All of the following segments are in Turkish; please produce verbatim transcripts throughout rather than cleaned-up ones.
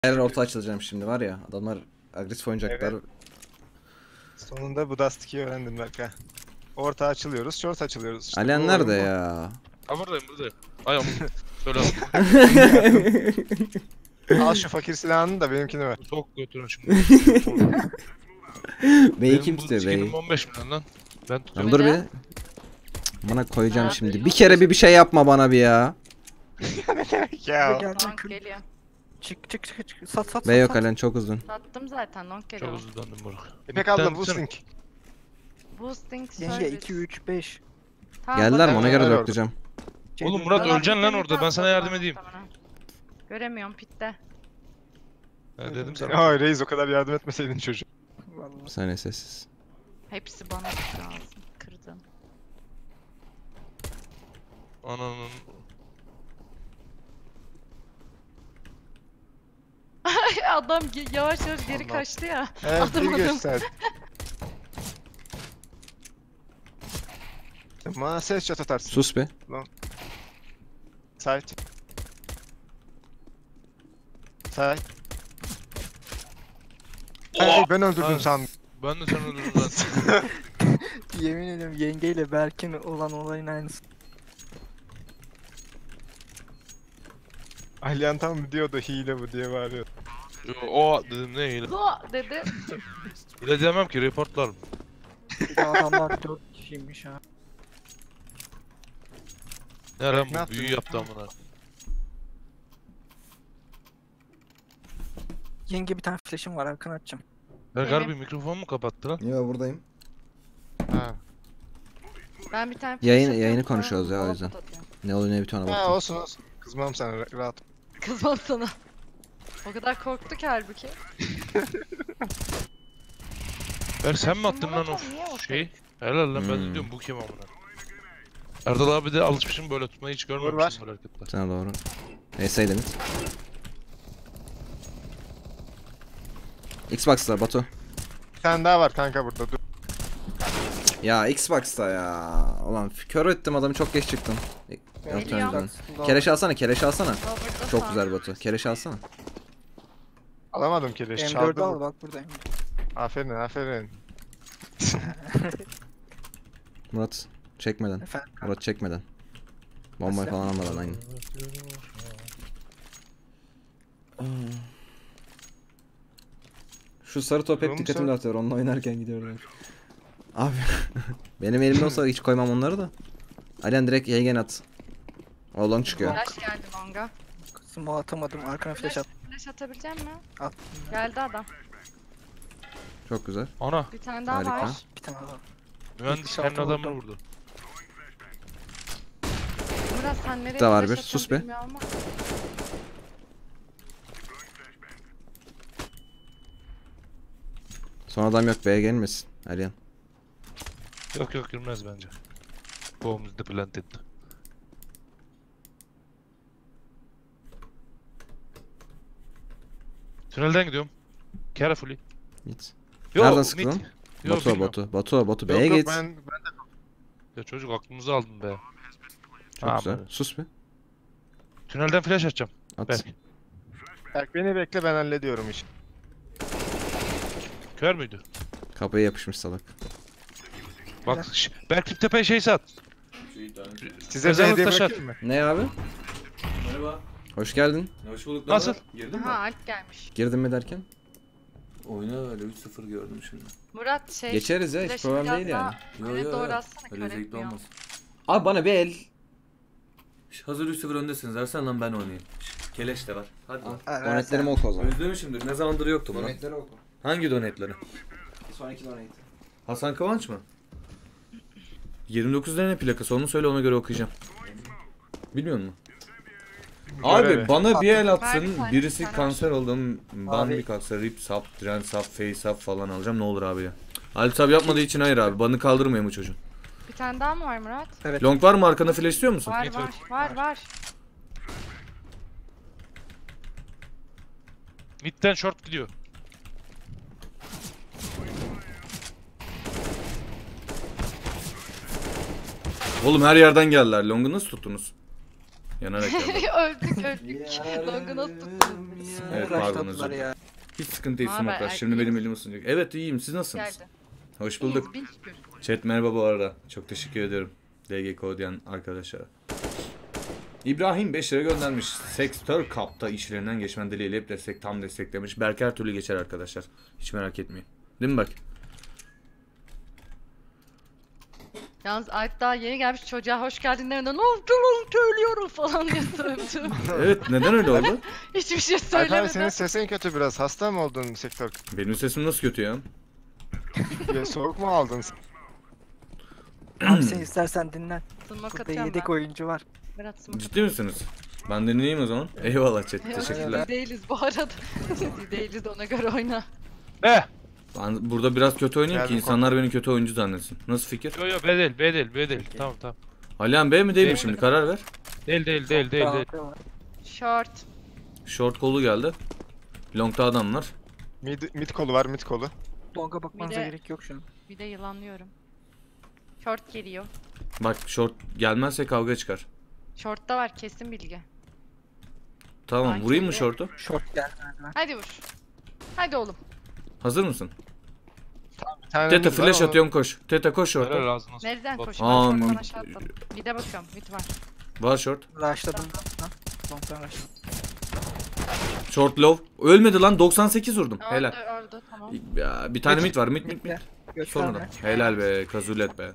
Her orta açılacağım şimdi var ya. Adamlar agresif oynayacaklar. Evet. Sonunda bu Dust ikiyi öğrendim Berkay. Orta açılıyoruz, short açılıyoruz. İşte Alihan bu nerede oyun bu. ya? Ha buradayım buradayım. Ay ama söyle abi. Al şu fakir silahını da benimkini ver. Çok götürün şimdi. B'yi Benim kim bu tutuyor skinim B'yi? on beş milyon lan. Ben Lan tutuyorum. dur bir. Bana koyacağım şimdi. Bir kere bir bir şey yapma bana bir ya. Ya. Long geliyor. Çık çık çık çık. Sat sat B sat. yok sat. Alihan çok uzun. Sattım zaten long geliyor. Çok hızlı döndüm Burak. İpek abla boosting. Boosting Yenge service. iki üç beş. Tamam, Geldiler mi? bakalım. Ona göre Ver orada. dörtleyeceğim. Oğlum Murat Tamam, öleceksin lan bir orada. Ben tane sana daha yardım var edeyim. muhtemelen. Göremiyorum pitte. Ha, dedim sana. Ay Reis o kadar yardım etmeseydin çocuğa. Vallahi. Bir saniye sessiz. Hepsi bana lazım. Kırdım. Ananın. Adam ge- yavaş yavaş geri Allah. kaçtı ya. Evet Adım bir adım. göster. Bana ses chat atarsın. Sus be. Side. Side. Ay, ben öldürdüm Ha. sandım. Ben de sana öldürdüm zaten. Yemin ediyorum yengeyle Berk'in olan olayın aynısı. Alihan tam diyordu hile bu diye bağırıyor. Yo, o dedim ne hile. Zo dedi. Hile demem ki reportlarım. Bir de adamlar dört kişiymiş ha. Ne lan Ne bu yaptın? büyü yaptı amına. Yenge bir tane flash'ım var arkana atacağım. Berkar bir mikrofon mu kapattı lan? Yo buradayım. Ha. Ben bir tane Yayın- flash yayını atıyorum, konuşuyoruz ya, o sonra yüzden. bot atıyorum. Ne oluyor ne bitiyor ona Ha baktım. olsun olsun. Kızmam sana ra- rahat. Kızmam sana. O kadar korktu ki halbuki. Berk sen mi attın Kim lan bana o tam niye o şeyi? Helal lan ben de Hmm. diyorum bu kim amına. Erdal abi de alışmışım böyle tutmayı hiç var. görmemiştim böyle hareketler. Sana doğru. Neyse limit. Xbox'ta Batu. Bir tane daha var kanka burada dur. Ya Xbox'ta ya. Ulan kör ettim adamı çok geç çıktım. Yaptığım Geliyor. yüzden. Keleş alsana keleş alsana. Lover'da Çok sağ. güzel Batu. Keleş alsana. Alamadım keleş M çaldı dördü al bu. bak buradayım. Aferin aferin. Murat çekmeden. Efendim. Murat çekmeden. Bombayı falan almadan aynı. Şu sarı top hep Oğlum dikkatimi sen- dağıtıyor. Onunla oynarken gidiyorum. Abi benim elimde olsa hiç koymam onları da. Alihan direkt yaygen at. Oğlan çıkıyor. Flash geldi longa. Kızımı atamadım arkana flash at. Flash atabilecek mi? At. Geldi adam. Çok güzel. Ana Bir tane daha Harika. var. Bir tane daha. mühendis şaltı kendi adamını vurdum. vurdu. Murat sen nereye Bir daha var flash bir, sus atacağını be. bilmiyor ama. Son adam yok B'ye gelmesin. Alihan. Yok yok girmez bence. Bomb is planted. Tünelden gidiyorum. Carefully. Git. Yo, Nereden mid. sıktın? Yo, Batu bilmiyorum. Batu. Batu Batu Yok B'ye yok git. ben, ben Ya çocuk aklımızı aldın be. Çok Ha, güzel. böyle. Sus be. Tünelden flash atacağım. At. Berk. Berk beni bekle ben hallediyorum işi. Kör müydü? Kapıya yapışmış salak. Bak şş, Berk tip tepeye şey sat. Size bir Mezarlık hediye taşı bırakayım mı? Ne abi? Merhaba. Hoş geldin. Hoş bulduk. Nasıl? Girdin mi? Ha Alp gelmiş. Girdin mi derken? Oyuna öyle üç sıfır gördüm şimdi. Murat şey. Geçeriz ya hiç flash'ı problem biraz değil daha yani. Yo öne yo doğru yo. atsana, Öyle kör zevkli etmiyor. olmaz. Abi bana bir el. Şş, Hazır üç sıfır öndesiniz. Versen lan ben oynayayım. Şş, Keleş de var. Hadi lan. Donetlerimi oku o zaman. Özlemişimdir. Ne zamandır yoktu buna. Donetleri oku. Hangi donetleri? Sonraki donate. Hasan Kıvanç mı? yirmi dokuzda ne plakası? Onu söyle ona göre okuyacağım. Bilmiyor musun? Abi Görevi. bana bir el Ver bir atsın. tane, Birisi bir tane kanser oldum. Ban Abi. bir kalksa rip sap, tren sap, face sap falan alacağım. Ne olur abi ya. Halit abi yapmadığı için hayır abi. Banı kaldırmıyor mu çocuğun? Bir tane daha mı var Murat? Evet. Long var mı arkanda flash istiyor musun? Var Mid var var var. Mid'den short gidiyor. Oğlum her yerden geldiler. Long'u nasıl tuttunuz? Yanarak geldi. öldük öldük. Long'u nasıl tuttunuz? Evet, Crash pardon, tatlılar özür ya. Hiç sıkıntı değil Haber, Smoke'lar. ay- Şimdi iyi benim misin? elim ısınacak. Evet iyiyim. Siz nasılsınız? Geldi. Hoş bulduk. İyiyiz, bin şükür. Chat merhaba bu arada. Çok teşekkür ediyorum. D G Kodyan arkadaşlara. İbrahim beş lira göndermiş. Sexter Cup'ta işlerinden geçmen dileğiyle hep destek tam desteklemiş. Berk her türlü geçer arkadaşlar. Hiç merak etmeyin. Değil mi Berk? Yalnız Alp daha yeni gelmiş çocuğa hoş geldin demeden ne oldu lan söylüyorum falan diye sövdüm. Evet, neden öyle oldu? Hiçbir şey Alp abi senin söylemeden. sesin kötü biraz. Hasta mı oldun sektör? Benim sesim nasıl kötü ya? Ya, soğuk mu aldın? Abi sen istersen dinlen. Smoke Burada atıyorum yedek ben. oyuncu var. Berat smoke Ciddi misiniz? Ben dinleyeyim o zaman. Eyvallah chat. atıyorum. Teşekkürler. Biz değiliz bu arada. Biz değiliz ona göre oyna. Ne? Ben burada biraz kötü oynayayım ki Geldim, insanlar beni kötü oyuncu zannetsin. Nasıl fikir? Yo yo B değil B değil B değil. Tamam tamam. Alihan B mi değil mi Değil. şimdi? Karar ver. Değil değil değil değil değil. Tamam, Short. Short kolu geldi. Long'da adam var. Mid, mid kolu var, mid kolu. Longa bakmanıza Bir de- gerek yok şu an. Bir de yılanlıyorum. Short geliyor. Bak short gelmezse kavga çıkar. Short'ta var kesin bilgi. Tamam, Sanki vurayım mı öyle. short'u? Short gelmedi lan. Hadi vur. Hadi oğlum. Hazır mısın? Bir tane Teta mid var, flash onu- atıyorum, koş. Teta koş Helal short'a. ağzına sağlık. Nereden Bot. koşuyor? Aa, Ben short'tan mid- aşağı atladım. Bir de bakıyorum. Mid var. Var short. Rushladım. Lan. Long'dan rushladım. Short low. Ölmedi lan, doksan sekiz vurdum. Öldü Helal. öldü tamam. Ya, bir tane mid var, mid mid mid. Midler. Sonradan. Gösterme. Helal be, kazulet be.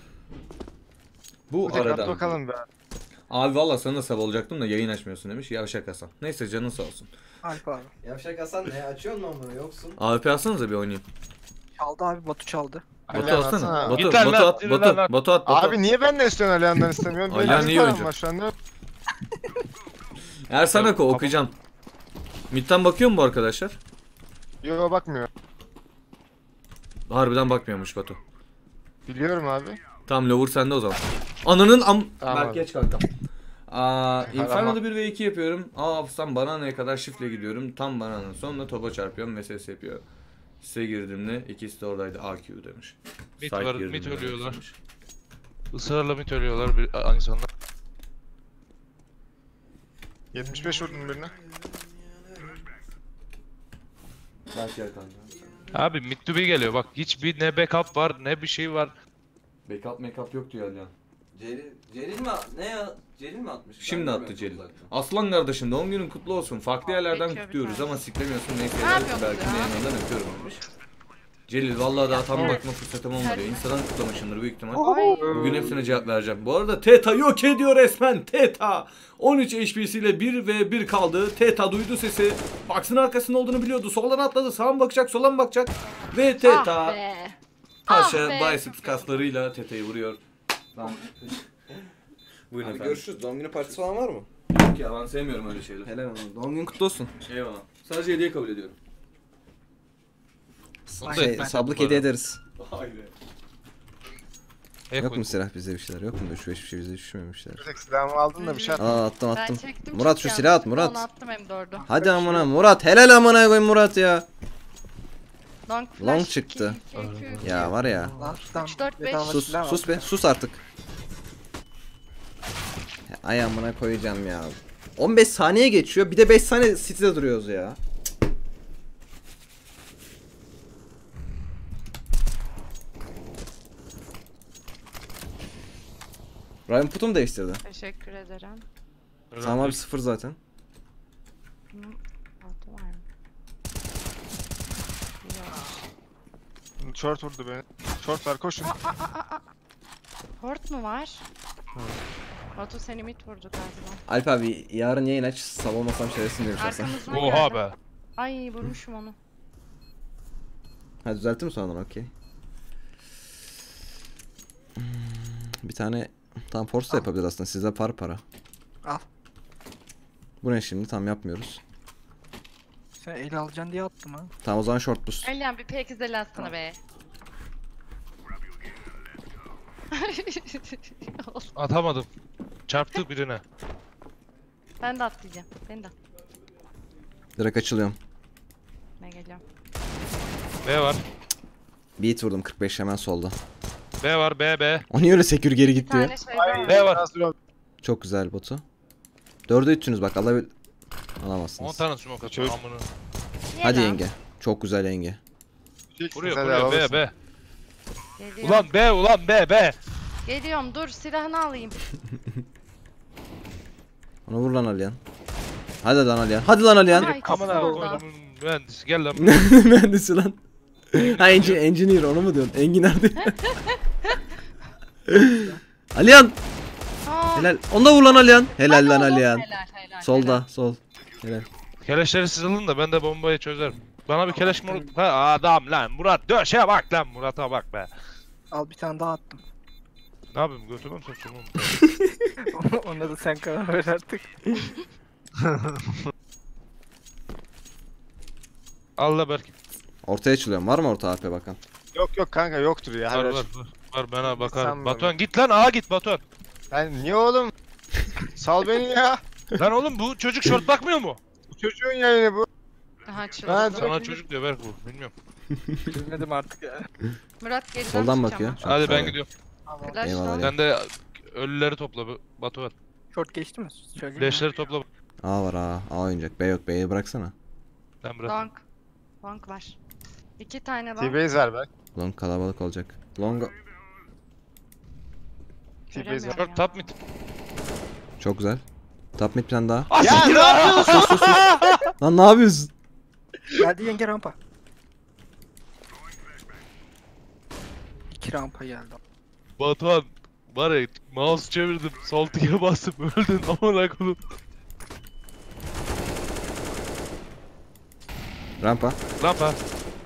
Bu Bir tek at arada. bakalım be. Abi valla sana da sab olacaktım da yayın açmıyorsun demiş. Yavşak Hasan. Neyse, canın sağ olsun. Alp abi. Yavşak Hasan ne? Açıyor mu bunu yoksun? A W P alsanıza bir oynayayım. Çaldı abi, Batu çaldı. Batu Alihan atsana. atsana. Batu, Git lan Batu lan, at, yürü Batu, lan lan. Batu at, Batu Abi at. niye ben de istiyorsun Alihan'dan istemiyorum? Alihan Benim iyi param oyuncu. var şu anda. Ersan Ako Tamam. okuyacağım. Mid'den bakıyor mu bu arkadaşlar? Yo bakmıyor. Harbiden bakmıyormuş Batu. Biliyorum abi. Tamam, lower sende o zaman. Ananın am... Tamam Berk abi. geç kanka. Aa, Tamam. Inferno'da bir ve iki yapıyorum. Aa, hafızam bananaya kadar shiftle gidiyorum. Tam bananın sonunda topa çarpıyorum ve ses yapıyor. Size girdiğimde ikisi de oradaydı. A Q demiş. Mid Side var, girdiğimde mid ölüyorlar. demiş. Israrla mid ölüyorlar bir a- insanlar. yetmiş beş vurdum birine. Berk gel kanka. Abi mid to B geliyor bak hiçbir ne backup var ne bir şey var. Backup make-up yok diyor Alihan. Celil, Celil mi? Ne ya? Celil mi atmış? Şimdi Ben attı görmedim Celil. uzaktan. Aslan kardeşim, doğum günün kutlu olsun. Farklı yerlerden Bekliyor bir kutluyoruz tane. ama siklemiyorsun. Neyse, Ne helal yapıyorsun Berk'in de ya? yanından öpüyorum demiş. Celil vallahi daha tam Evet. bakma fırsatım olmadı. Evet. Instagram kutlamışımdır büyük ihtimal. Ay. Bugün hepsine cevap vereceğim. Bu arada Teta yok ediyor resmen. Teta on üç H P ile bir ve bir kaldı. Teta duydu sesi. Baksın arkasında olduğunu biliyordu. Soldan atladı. Sağa mı bakacak, sola mı bakacak? Ve Teta Ah be. Paşa Ah be. biceps kaslarıyla Teta'yı vuruyor. Buyurun Hadi efendim. görüşürüz. Doğum günü partisi falan var mı? Yok ya, ben sevmiyorum öyle şeyleri. Helal olsun. Doğum günün kutlu olsun. Eyvallah. Sadece hediye kabul ediyorum. Onu da Şey, etmez sablık bu hediye arada. ederiz. Hayır. Ek Yok mu oyun. silah bize bir şeyler? Yok mu? Üç beş bir şey bize düşmemişler. Bir tek silahımı aldın da bir şey atma. Aa, attım Ben attım. çektim Murat çünkü şu silah at yanlışlıkla, Murat. Onu attım hem dördü. Hadi amına Murat, helal amına koyayım Murat ya. Long, flash, Long iki, çıktı. iki, iki, iki. Ya var ya. Lan tam üç, dört, beş. bedava Sus silah sus var. be, sus artık. Ya, ay amına koyacağım ya. on beş saniye geçiyor. Bir de beş saniye City'de duruyoruz ya. Ryan Putum mu değiştirdi? Teşekkür ederim. Tamam abi, sıfır zaten. Bunun altı var mı? Yok. Short vurdu beni. Short var koşun. Port mu var? Batu seni mid vurdu galiba. Alp abi yarın yayın aç, sabah olmasam şerefsin demiş Hasan. Arkamızdan Oha geldi. be. Ay vurmuşum onu. Ha, düzelttin mi sonradan? Okey. Hmm, Bir tane tam force da yapabiliriz aslında, size par para. Al. Bu ne şimdi? Tam yapmıyoruz. Sen ele alacaksın diye attım ha. Tamam, o zaman short boost. Alihan bir P iki el atsana be. Atamadım. Çarptı birine. Ben de atlayacağım. Ben de. Direkt açılıyorum. Ben geliyorum. B var. Beat vurdum kırk beş hemen solda. B var B B. O niye öyle sekür geri Bir gitti ya? tane şey var. B var. Biraz dur. Çok güzel botu. Dörde üçsünüz bak alabil... on Alamazsınız. tane smoke atıyor amına. Ye Hadi lan. yenge. Çok güzel yenge. Vuruyor Hadi vuruyor B alırsın. B. Geliyorum. Ulan B ulan B B. Geliyorum dur silahını alayım. Ona vur lan Aliyan. Hadi lan Aliyan. Hadi lan Aliyan. Aha, ikisi Amına orada. koyduğumun mühendisi gel lan. Mühendisi lan. Ha engi- engineer onu mu diyorsun? Engin nerede? Aliyan. Aa, Helal. Onu da vur lan Aliyan. Helal hadi lan oğlum, Aliyan. Helal helal. Solda sol. Helal. Keleşleri siz alın da ben de bombayı çözerim. Bana bir keleş mor... Ha adam lan Murat döşe bak lan Murat'a bak be. Al bir tane daha attım. Ne yapayım götürmem sokacağım oğlum. Ona da sen karar ver artık. Al da Berk. Ortaya açılıyorum. Var mı orta A P bakan? Yok yok kanka yoktur ya. Var Hadi var aç. var. Var bana bakarım. Sanmıyorum. Batuhan git lan ağa git Batuhan. Ben niye oğlum? Sal beni ya. Lan oğlum bu çocuk short bakmıyor mu? Bu çocuğun yayını bu. Aha Ben- çıldırdı. Sana çocuk diyor Berk bu bilmiyorum. Bilmedim artık ya. Murat geriden Soldan çıkacağım bakıyor. ha. Çok Hadi güzel. ben gidiyorum. Flash Eyvallah lan. Ali. Sen de ölüleri topla bu- Batuhan. Short geçti mi? Söyleyeyim mi? Leşleri topla. A var A. A oynayacak. B yok. B'yi bıraksana. Ben bırak. Long. Long var. İki tane long. T-base ver bak. Long kalabalık olacak. Long T-base Göremiyorum ver. Short ya. top mid. çok güzel. Top mid plan daha. Ah Ya siktir ne ha! yapıyorsun? Lan ne yapıyorsun? Geldi yenge rampa. İki rampa geldi. Batuhan var ya mouse çevirdim sol tıka bastım öldün amına koyayım. Rampa. Rampa.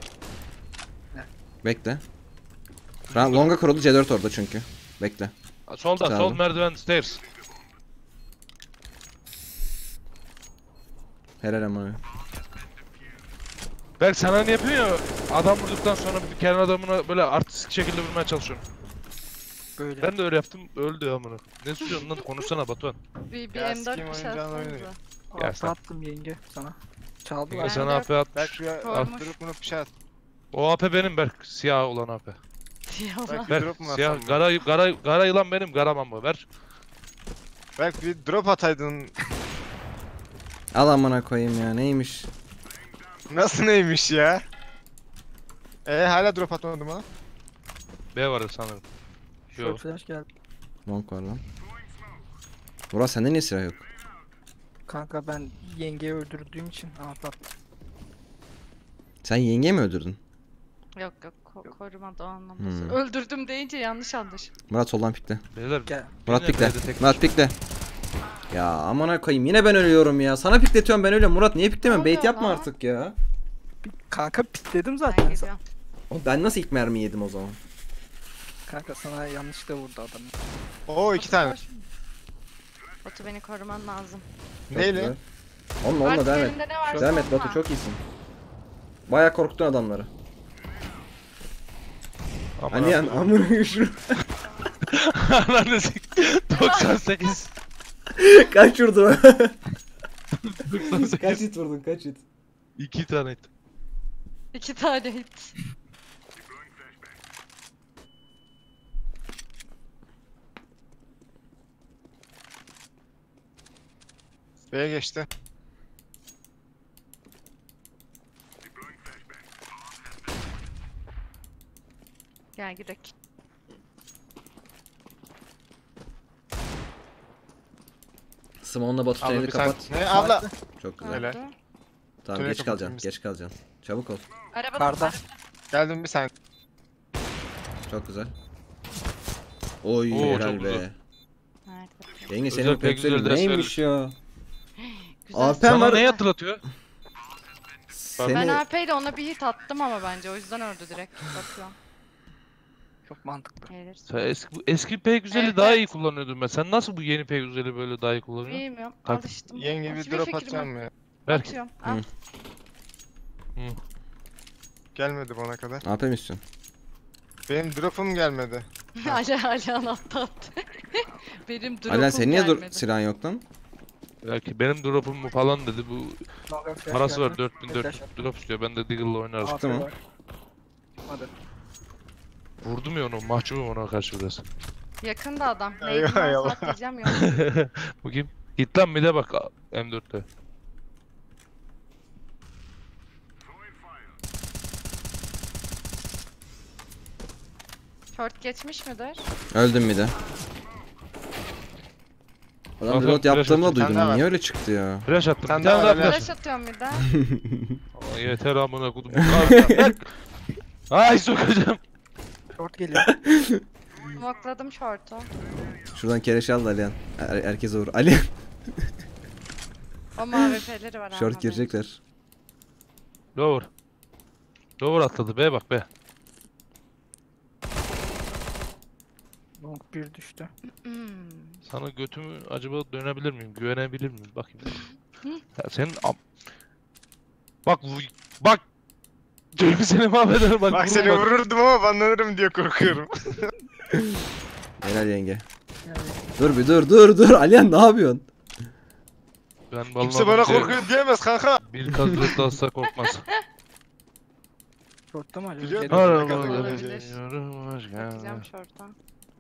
Bekle. Ram Longa kuruldu. C dört orada çünkü. Bekle. Solda sol Çağırdım. merdiven stairs. Helal ama. Berk sana ne yapıyorsun ya? Adam vurduktan sonra bir kenar adamına böyle artistik şekilde vurmaya çalışıyorsun. Böyle. Ben de öyle yaptım öldü amına. Ne susuyorsun lan konuşsana Batuhan. Bir, bir Ya M dört sikeyim bir şey oyuncağını atsanıza. oynuyor. Ya Altı sen- attım yenge sana. Çaldılar. Ya sen de- A P at. Berk bir Koymuş. durup bunu fişe at. O A P benim Berk. Siyah olan A P. Yalan. Berk bir Berk drop mu siyah atsam? gara, gara, gara yılan benim garamam mı? Ver. Berk bir drop ataydın. Al amına koyayım ya. Neymiş? Nasıl neymiş ya? Eee hala drop atmadım ha. B var sanırım. Short Yok. flash geldi. Long var lan. Murat sende niye silah yok? Kanka ben yengeyi öldürdüğüm için altı attım. Sen yengeyi mi öldürdün? Yok yok ko- korumadı o anlamda. Hmm. Öldürdüm deyince yanlış anlaş. Murat soldan pikle. Beyler Gel. Murat Yine pikle. B'de tek- Murat pikle. Ya amına koyayım yine ben ölüyorum ya. Sana pikletiyorum ben ölüyorum. Murat niye piklemiyorsun? Ne Bait oluyor yapma lan? artık ya. Kanka pikledim Ben zaten. geliyorum. Oğlum ben nasıl ilk mermi yedim o zaman? Kanka sana yanlışlıkla vurdu adam. Oo iki tane. Koş. Batu beni koruman lazım. Çok Neyle? güzel. Onunla onunla Artık devam et. elinde ne varsa Devam et onunla. Batu çok iyisin. Bayağı korkuttun adamları. Aman Aliyan Allah'ım. amına şunu. Ananı sik- doksan sekiz. Kaç vurdun? doksan kaç sekiz. hit vurdun kaç hit? İki tane et. İki tane hit. B'ye geçti. Gel gidelim. Smon'la Batu Abla tüneli bir tane. kapat. Ne abla? Çok güzel. Helal. Oldu. Tamam Tüneli geç kapatayım kalacaksın. biz. Geç kalacaksın. Çabuk ol. Arabada. Karda. Geldim bir saniye. Çok güzel. Oy Oo, helal çok be. güzel. Nerede? Yenge Özel senin bu pek güzel pekselin ders neymiş ya? Güzel. A P Sana var. neyi hatırlatıyor? Seni... Ben A P ile ona bir hit attım ama bence o yüzden öldü direkt. Bakıyorum. Çok mantıklı. Gelirsin. Sen eski, bu eski P güzeli Evet, daha evet. iyi kullanıyordun ben. Sen nasıl bu yeni P güzeli böyle daha iyi kullanıyorsun? Bilmiyorum. Tak. Alıştım. Yenge bir Hiçbir drop fikrim atacağım yok. ya. Berk. Atıyorum. Hı. Al. Gelmedi bana kadar. A P mi istiyorsun? Benim drop'um gelmedi. Ali Ali attı attı. Benim drop'um Alihan senin niye dur gelmedi. silahın yok lan? Belki benim drop'um mu falan dedi bu Longa flash parası var geldi. dört bin dört yüz Flash drop istiyor ben de Deagle'la oynarım. attı. mı? var. Hadi. Vurdum ya onu mahcubum ona karşı biraz. Yakında adam. Eyvah, Neyden eyvah. atlayacağım yok. Bu kim? Git lan bir de bak M dörtte. Short geçmiş midir? Öldüm bir de. Adam Aferin, reload yaptığımı da flash attım. Sen de duydum. var. Niye öyle çıktı ya? Flash attım. Sen Bir tane de daha öyle. flash. Flash atıyorum bir de. Aa, yeter amına kodum. Ay sokacağım. Short geliyor. Smokladım short'u. Şuradan keleş al da Alihan. Er herkese vur. Alihan. O mavi F'leri var Short ama girecekler. Lower. Lower atladı be bak be. Long bir düştü. benim. Hmm. Sana götümü acaba dönebilir miyim? Güvenebilir miyim? Bakayım. Ya senin am... Bak bu- bak. Çocuk seni mahvederim bak. Bak vurma seni vururdum ama banlanırım diye korkuyorum. Helal yenge. Yani Dur bir dur dur dur. Alihan ne yapıyorsun? Ben Kimse bana vallahi korkuyor diyemez kanka. bir kazıkta asla korkmaz. short'ta mı acaba? Biliyor Geliyor. musun? Arabaları olabilir. sürüyorum, hoş geldin. Bakacağım short'a.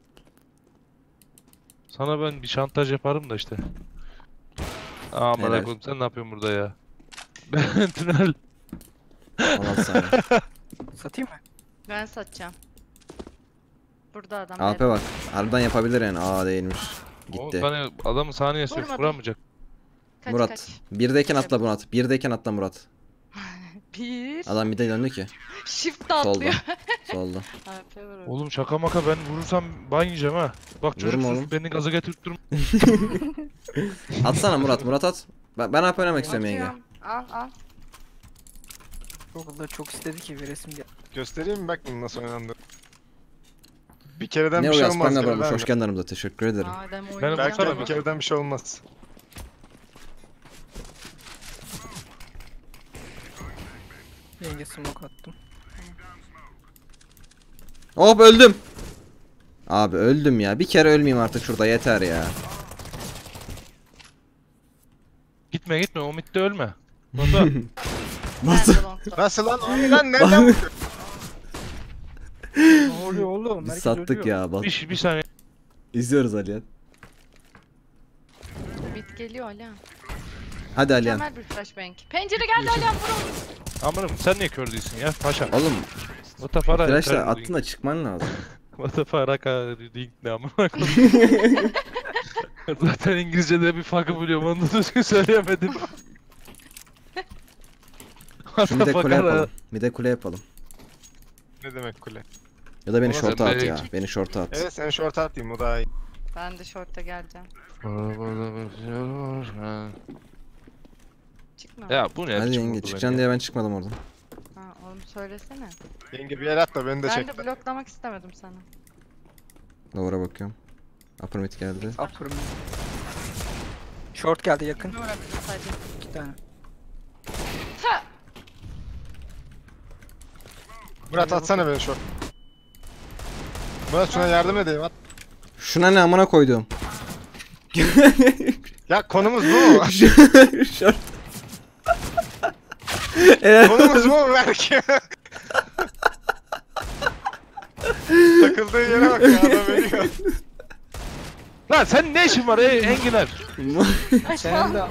Sana ben bir şantaj yaparım da işte. Aman Helal. koyayım sen ne yapıyorsun burada ya? Ben tünel. on altı saniye. Satayım mı? Ben satacağım. Burada adam. A P bak. Harbiden yapabilir yani. Aa değilmiş. O Gitti. tane adamın saniyesi yok Vurmadım. vuramayacak. Kaç Murat. kaç. Birdeyken atla Murat. Birdeyken atla Murat. Bir. Adam bir de döndü ki. Shift Solda. atlıyor. Solda. A P vurur. Oğlum şaka maka ben vurursam ban yiyeceğim ha. Bak çocuk Vurma sus oğlum. beni gaza getirip durma. Atsana Murat. Murat at. Ben, ben A P oynamak istiyorum yenge. Atıyorum. Al al. Google'da çok istedi ki bir resim gel. Göstereyim mi bak nasıl oynandı. Bir kereden Ne bir o şey yaz olmaz. Prime Kereden Hoş mi? geldin aramıza. Teşekkür ederim. Madem Ben oynayacağım. Belki Baksana de bir bak. kereden bir şey olmaz. Yenge smoke attım. Hop öldüm. Abi öldüm ya. Bir kere ölmeyeyim artık şurada yeter ya. Gitme gitme o midde ölme. Baba Nasıl? Ben de long'da. Nasıl lan? Abi lan nereden vurdun? Ne oluyor oğlum? Biz Herkes sattık ölüyor. ya. Bak. bir, bir saniye. İzliyoruz Alihan. Mid geliyor Alihan. Hadi Alihan. Mükemmel bir flashbang. Pencere geldi Alihan vurun. Amanım sen niye kör değilsin ya paşa? Oğlum Vata para. flashla attın da çıkman lazım. Vata para ka ding ne amına koyayım. Zaten İngilizce'de bir farkı biliyorum onu da düzgün söyleyemedim. Şimdi de Vata kule para. yapalım. Bir de kule yapalım. Ne demek kule? Ya da beni Oğlum şorta sen at de- ya. Beni şorta at. Evet seni short atayım o daha iyi. Ben de short'a geleceğim. Çıkma. Ya bu ne? Hadi biçim yenge oldu çıkacaksın bence? diye ben çıkmadım oradan. Ha, oğlum söylesene. Yenge bir yer at da beni de Ben çek. de bloklamak istemedim sana. Lower'a bakıyorum. Upper mid geldi. Upper mid. Short geldi yakın. Ne olabilir sadece? İki tane. Ha! Murat atsana beni short. Murat şuna yardım edeyim at. Şuna ne amına koydum. Ya konumuz bu mu? Şort. Evet. konumuz bu mu belki? Takıldığı yere bak ya adam ölüyor. Lan sen ne işin var ey enginar? Senin de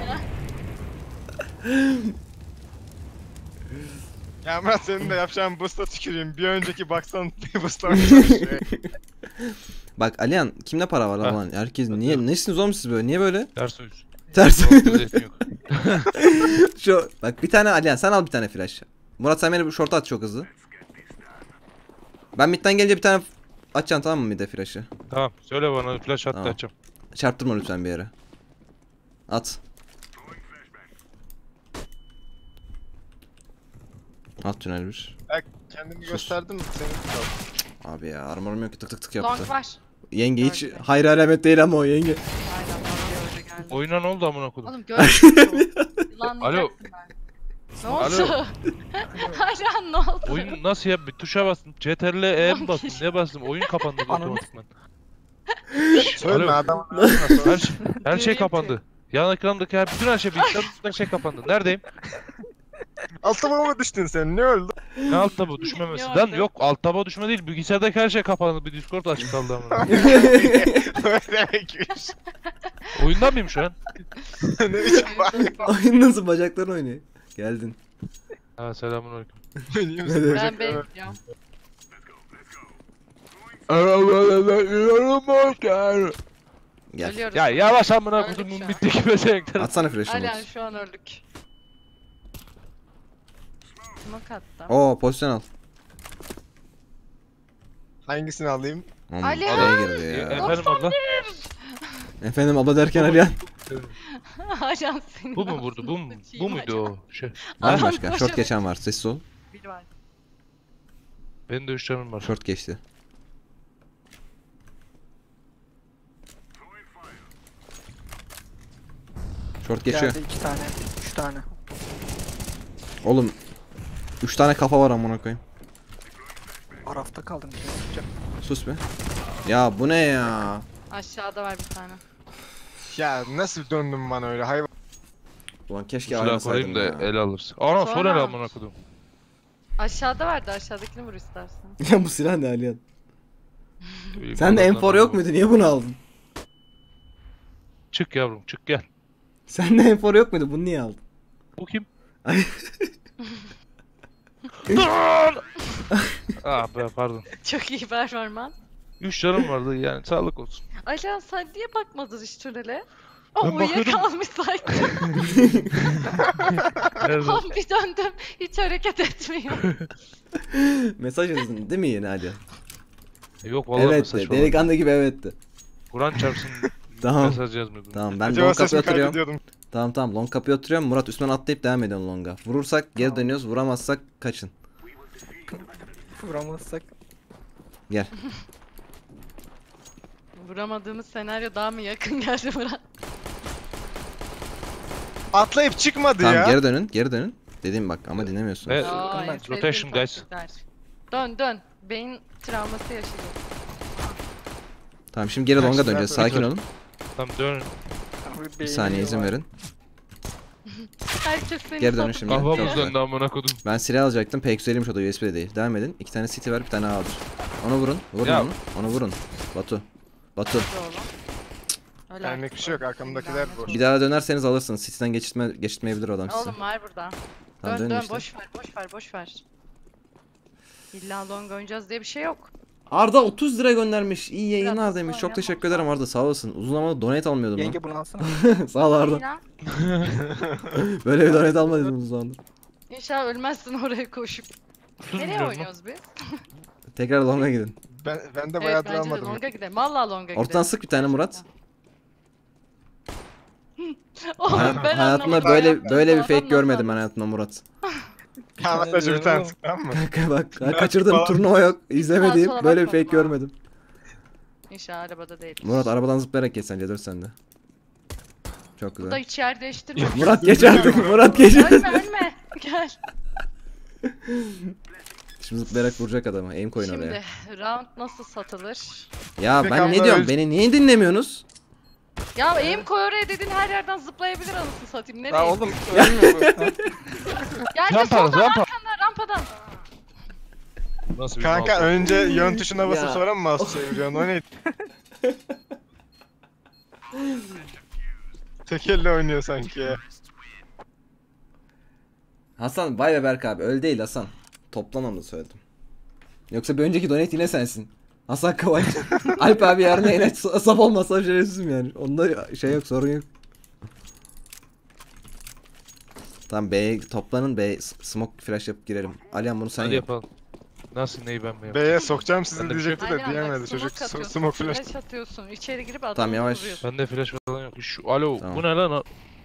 Ya Murat senin de yapacağın boost'a tüküreyim. Bir önceki baksan bir boost'lamaya çalışıyor. Bak Alihan kimde para var Ha. lan? Herkes niye nesiniz oğlum siz böyle? Niye böyle? Ters uyuz. Ters. Zeytin yok. Şu bak bir tane Alihan sen al bir tane flash. Murat sen beni bu short'a at çok hızlı. Ben midden gelince bir tane atacaksın tamam mı mid'e flash'ı? Tamam söyle bana flash at Tamam. açacağım. Çarptırma lütfen bir yere. At. At tünel bir. Bak kendimi Sus. gösterdim mi? Senin Abi ya armorum yok ki tık tık tık yaptı. Long var. Yenge hiç Gördüm. hayır alamet değil ama o yenge. Aynen bana öyle geldi. Oyuna ne oldu amına kodum? Oğlum gördün Yılanlayacaksın ben. Ne oldu? Alo. Alihan ne oldu? Oyun nasıl ya? Bir tuşa bastım. C T R L E mi Hangi bastım? Ne bastım? Oyun kapandı Ananı- otomatikman. Söyleme Alo. adam. Her, şey- her şey Göreyim kapandı. Yan ekrandaki her, bütün her şey bilgisayarın üstünden şey kapandı. Neredeyim? Altıma mı düştün sen? Ne oldu? Ne alt taba düşmemesi? Ne Lan oldu? yok alt taba düşme değil. Bilgisayardaki her şey kapandı. Bir Discord açık kaldı amına. Öyle demekmiş. Oyunda mıyım şu an? Ne biçim bak. Oyun nasıl bacakların oynuyor? Geldin. Ha selamünaleyküm. Biliyor musun? Evet. Ben Bacakları- bekliyorum. Gel. Ölüyoruz. Ya yavaş amına Öldük kodumun şu an. bitti gibi sektör. Atsana flash'ını. Alihan şu an öldük. Smoke attım. Oo pozisyon al. Hangisini alayım? Aman, Alihan! araya girdi ya. Efendim abla. Efendim abla derken Alihan. Alihan seni Bu mu nasıl vurdu? Bu mu? sıçayım Bu muydu acaba? o şey? Var mı Alihan başka? koşarak- Short geçen var. Sessiz ol. Bir var. Benim de üç canım var. Short geçti. Short geçiyor. Geldi iki tane. Üç tane. Oğlum üç tane kafa var amına koyayım. Arafta kaldım. Bir şey yapacağım. Sus be. Ya bu ne ya? Aşağıda var bir tane. Ya nasıl döndün bana öyle hayvan? Ulan keşke Silah ayrılsaydım koyayım da ya. el alırsın. Ana Sonra sol el almış. amına kodum. Aşağıda vardı, aşağıdakini vur istersen. Ya bu silah ne Alihan? Sen de M four yok muydu? Niye bunu aldın? Çık yavrum çık gel. Sen de M four yok muydu? Bunu niye aldın? Bu kim? Ay. Ah be pardon. Çok iyi performans. üç canım vardı yani sağlık olsun. Alihan sen niye bakmadın hiç tünele? Ben O bakıyordum. uyuyakalmış zaten. Nerede? Tam bir döndüm, hiç hareket etmiyor. Mesaj yazdın değil mi yine Alihan? Yok vallahi Evet mesaj de. falan. Delikanlı gibi evet de. Kur'an çarpsın Tamam. mesaj yazmıyordum. Tamam ben Acaba long kapıya sesimi oturuyorum. kaydediyordum. Tamam tamam long kapıya oturuyorum. Murat üstünden atlayıp devam ediyorsun longa. Vurursak geri Tamam. dönüyoruz. Vuramazsak kaçın. Vuramazsak. Gel. Vuramadığımız senaryo daha mı yakın geldi Murat? Atlayıp çıkmadı Tamam ya. geri dönün. Geri dönün. Dediğim bak ama dinlemiyorsunuz. Evet. Aa, ben. en sevdiğim Rotation guys. taktikler. Dön dön. Beyin travması yaşadı. Tamam şimdi geri longa Kaçtılar, döneceğiz. Sakin dönüyor. olun. Tamam dönün. Bir saniye izin verin. Herkes seni Geri dönün satın şimdi. alıyor. Kafamız Çok döndü amına kodum. Ben silah alacaktım. P X L'ymiş o da U S B de değil. Devam edin. İki tane city var, bir tane A var. Onu vurun. Vurun Ya. onu. Onu vurun. Batu. Batu. Oğlum. Öyle Benlik bir artık. şey yok, arkamdakiler boş. Bir daha dönerseniz alırsınız. City'den geçitme, geçitmeyebilir o adam sizi. Oğlum var burada. Tamam, dön dönün dön işte. boş ver boş ver boş ver. İlla long oynayacağız diye bir şey yok. Arda otuz lira göndermiş. İyi yayınlar Biraz demiş. Çok sonra teşekkür ederim Arda. Sağ olasın. Uzun zamandır donate almıyordum Yenge bunu alsana. lan. Sağ ol Arda. İlla, Böyle bir donate almadım uzun zamandır. İnşallah ölmezsin oraya koşup. Otuz Nereye milyon mu? oynuyoruz biz? Tekrar longa gidin. Ben, ben de Evet bayağıdır bence de almadım. longa gidelim. Valla longa gidelim. Ortadan sık bir tane Murat. Oğlum, Hayat- ben hayatımda anlamadım. böyle Yaptığınız böyle bir adam fake nasıl görmedim ben adam? hayatımda Murat. Kanatacı bir tane sık, tamam mı? Kanka bak ha, Ben kaçırdığım falan- turnuva yok. İzlemediğim sola böyle bir bakmadım fake ha. görmedim. İnşallah arabada değil. Murat arabadan zıplayarak geç sence dur sende. Çok Bu da güzel. hiç yer değiştirmiyor. Murat geç artık. Murat geç. Ölme ölme. Gel. Şimdi zıplayarak vuracak adamı. Aim koyun Şimdi oraya. round nasıl satılır? Ya Peki ben ne abla, diyorum? öl- Beni niye dinlemiyorsunuz? Ya aim koy oraya dedin her yerden zıplayabilir anasını satayım. Nereye? Ya oğlum ölmüyor bu. Gel de Rampa, soldan rampa. arkandan rampadan. Nasıl bir Kanka mal? önce yön tuşuna basıp Ya. sonra mı mouse çeviriyorsun? O neydi? Tek elle oynuyor sanki ya. Hasan vay be Berk abi. Öyle değil Hasan. Toplam onu söyledim. Yoksa bir önceki donate yine sensin. Hasan Kıvanç. Alp abi yarın yine sap olmasa şerefsizim yani. Onda şey yok sorun yok. Tamam B'ye toplanın B smoke flash yapıp girelim. Alihan bunu sen Hadi yap. yapalım. Nasıl neyi ben mi yapayım? B'ye sokacağım sizi Ben de bir şey- diyecekti de Aynen bak, diyemedi smoke çocuk. So- atıyorsun, Smoke flash. flash atıyorsun. İçeri girip adamı Tamam, yavaş. vuruyorsun. Bende flash falan yok. Şu alo Tamam. bu ne lan?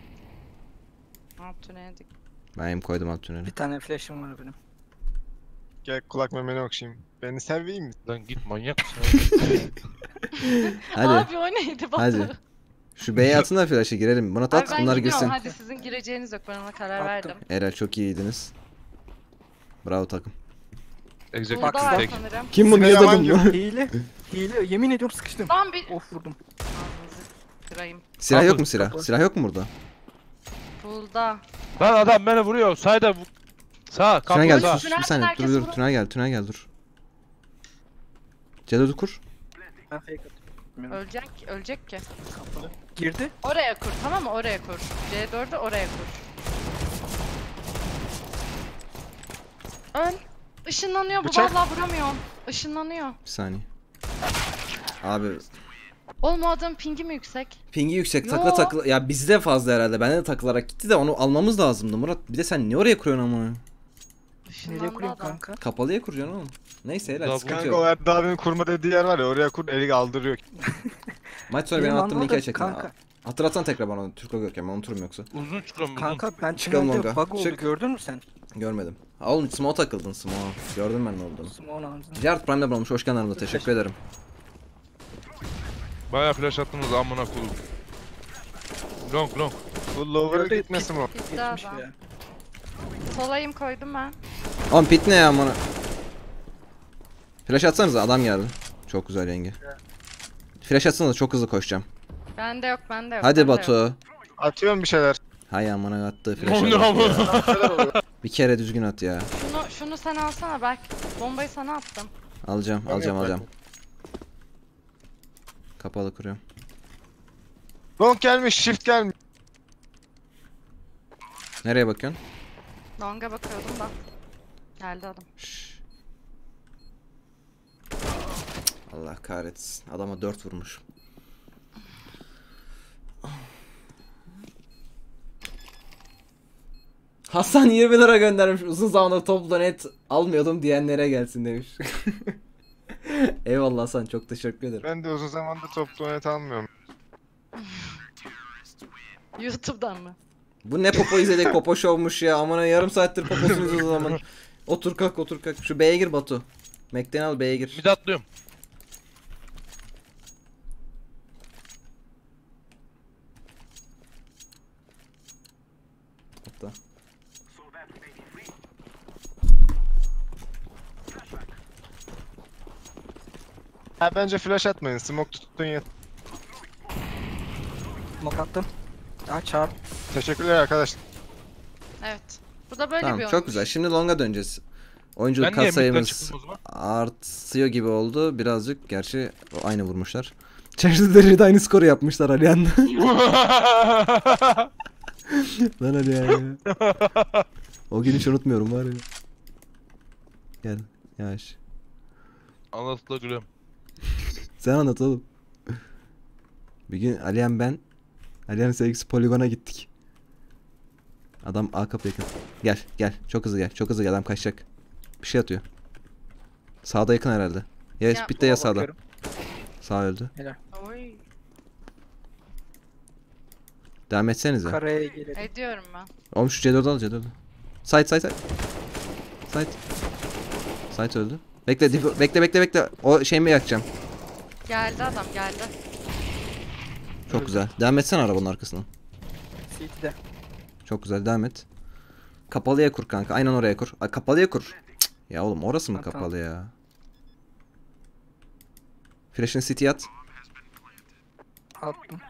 Alt tünele dik. Ben aim koydum alt tüneli. Bir tane flash'ım var benim. Gel kulak memeni okşayayım. Beni seveyim mi? Lan git manyak mısın? Hadi. Abi o neydi Batu? Hadi. Şu B'ye atın da flash'ı girelim. Murat Abi at ben bunlar gidiyorum girsin. hadi sizin gireceğiniz yok ben ona karar Attım. verdim. Helal çok iyiydiniz. Bravo takım. Executive Burada var tek. sanırım. Kim bunu Sinan yalan yazdım? Hile. Hile. Yemin ediyorum sıkıştım. Lan bir... Of vurdum. Ağzınızı kırayım. Silah yok Kapı, mu silah? kapı. Silah yok mu burada? Bulda. Lan adam beni vuruyor. Sayda bu. Sağ kapı Tünel gel sağ. dur, dur bir saniye dur Herkes dur vurun. tünel gel tünel gel dur. Cedo'du kur. Ben fake attım. Bilmiyorum. Ölecek, ölecek ki. Kapalı. Girdi. Oraya kur, tamam mı? Oraya kur. C dördü oraya kur. Öl. Işınlanıyor bu, Bıçak. vallahi vuramıyorum. Işınlanıyor. Bir saniye. Abi Oğlum o adamın pingi mi yüksek? pingi yüksek, Yo. takla takla. Ya bizde fazla herhalde. Bende de takılarak gitti de onu almamız lazımdı Murat. Bir de sen ne oraya kuruyorsun ama? Nereye Işınlandı kurayım adam. kanka? Kapalıya kuracaksın oğlum. Neyse helal, Ya bu- sıkıntı Kanka o yok. Erdi abinin kurma dediği yer var ya, oraya kur, eli kaldırıyor. Maç sonra Benim benim attığım anlamadım linke çekin. kanka. Hatırlatsan tekrar bana onu. Türko Görkem, ben unuturum yoksa. Uzun çıkalım uzun. Kanka ben Çıkalım tünelde Longa. bug oldu Çık. gördün mü sen? Görmedim. Ha, oğlum smoke takıldın smoke. Gördüm ben ne olduğunu. Simon ağzını. Cihat Prime'de bulmuş. Hoş geldin aramda. Teşekkür ederim. Baya flash attınız amına koyayım. Long long. Bu lower'a Gördü, gitmesin o. Gitti Geçmiş adam. ya. Solayım koydum ben. Oğlum pit ne ya bana? Flash atsanıza, adam geldi. Çok güzel yenge. Flash atsanıza, çok hızlı koşacağım. Bende yok, bende yok. Hadi bende yok. Batu. Atıyorum bir şeyler. Hay amına attı Ne oluyor flash'a. ama? Neler oluyor? Bir kere düzgün at ya. Şunu, şunu sen alsana Berk. Bombayı sana attım. Alacağım, Ben alacağım, yok, alacağım. Kapalı kuruyorum. Long gelmiş, shift gelmiş. Nereye bakıyorsun? Long'a bakıyordum da. Geldi adam. Şşş. Allah kahretsin. Adama dört vurmuş. Hasan yirmi lira göndermiş. Uzun zamandır toplu net almıyordum diyenlere gelsin demiş. Eyvallah Hasan, çok teşekkür ederim. Ben de uzun zamandır toplu oynat almıyorum. YouTube'dan mı? Bu ne popo izledik, popo şovmuş ya. Aman yarım saattir poposunu izliyoruz o zaman. Otur kalk, otur kalk. Şu B'ye gir Batu. Mac'den al, B'ye gir. Mid atlıyorum. Hatta. Ha, bence flash atmayın, smoke tuttun ya. Smoke attım. Aa çağır. Teşekkürler arkadaşlar. Evet. Bu da böyle Tamam, bir çok oyunmuş. güzel. Şimdi long'a döneceğiz. Oyunculuk Ben niye midden katsayımız çıktım o zaman? artıyor gibi oldu birazcık. Gerçi o aynı vurmuşlar. Çeşitli derecede aynı skoru yapmışlar Aliyan'la. Lan Aliyan ya. O gün hiç unutmuyorum var ya. Gel yavaş. Anlatla gülüm. Sen anlat oğlum. Bir gün Aliyan ben Aliyan'ın sevgisi poligona gittik. Adam A kapı yakın. Gel gel, çok hızlı gel, çok hızlı gel, adam kaçacak. Bir şey atıyor. Sağda yakın herhalde. Ya Ya, Speed'de ya Sola sağda. bakıyorum. Sağ öldü. Oy. Devam etsenize. Karaya gelelim. Ediyorum ben. Oğlum şu C dördü al, C dördü. Side side side. Side. Side öldü. Bekle dip- bekle bekle bekle. O şeyimi yakacağım. Geldi adam, geldi. Çok güzel. Devam etsene arabanın arkasından. C T'de. Çok güzel, devam et. Kapalıya kur kanka. Aynen oraya kur. Ay, kapalıya kur. Cık. Ya oğlum orası mı Ha, tamam. kapalı ya? Flash'ın City at. Attım.